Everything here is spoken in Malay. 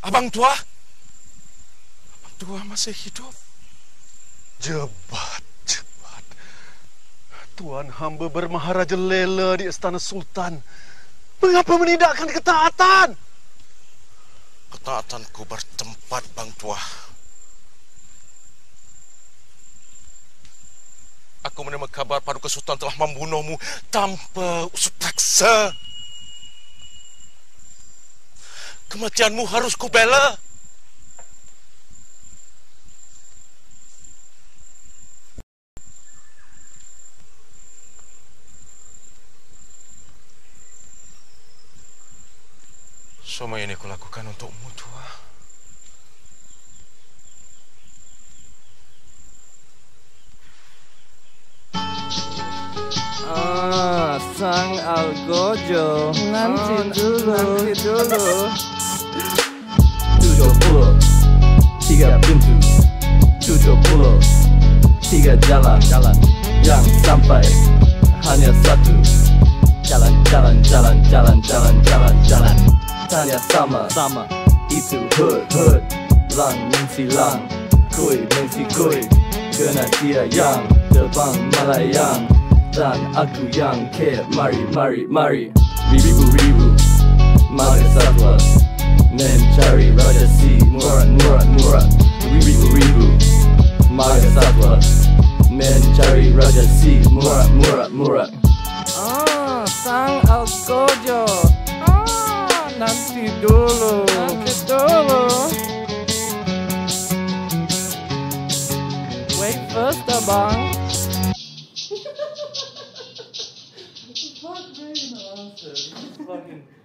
Abang Tua? Abang Tua masih hidup? Jebat. Tuan hamba bermaharaja lela di Istana Sultan. Mengapa menindakkan ketaatan? Ketaatanku bertempat, Bang Tua. Aku menerima kabar Paduka Sultan telah membunuhmu tanpa usut paksa. Kematianmu harus kubela. Semua ini kulakukan untukmu, Tua. Sang Algojo. Nanti dulu. 70 3 pintu, 70 3 jalan yang sampai hanya satu. Jalan. Tanya sama. Itu hood. Lang mengsi lang, koi mengsi koi. Kena dia yang terbang melayang, dan aku yang care. Mari. Ribu marga satwa mencari raja si murad. Ribu marga satwa mencari raja si murad. Sang Algojo. Nanti dulu. Wait first, abang. Fuck, man, answer. Fucking